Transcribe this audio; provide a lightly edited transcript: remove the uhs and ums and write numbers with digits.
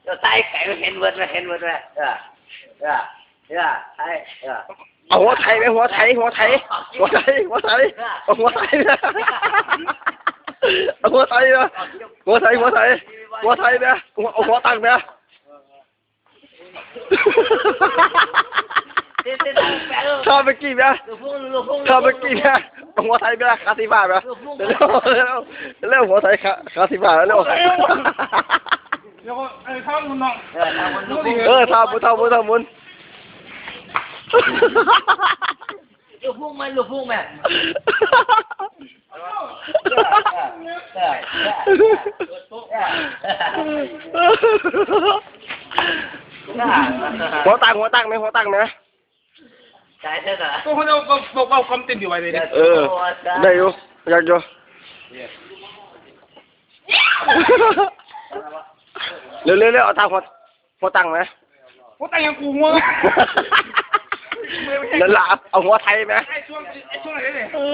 เราใส่ไก่เห็นเบิดไหมเห็นเบิดไหมไทยเอาหัวไทยไหมหัวไทยหัวไทยหัวไทยหัวไทยเอาหัวไทยนะเอาหัวไทยนะหัวไทยหัวไทยหัวไทยนะเอาหัวตั้งนะชอบเมื่อกี้นะชอบเมื่อกี้นะเอาหัวไทยนะคาสิบาทนะเร็วหัวไทยคาสิบาทแล้วเร็วแล้วก็ทำมันเนาะทำมุนลูกพุ่งไหมลูกพุ่งไหมหัวตั้งไหมหัวตั้งไหมใช่ใช่ไหมก็เขาเอาคำติดอยู่ไว้เลยได้อยู่อยากอยู่เร็วเอาตั้งหัวตั้งไหมหัวตั้งยังกูหัวนั่นล่ะเอาหัวไทยไหมไอ้ช่วงไหนเนี่ย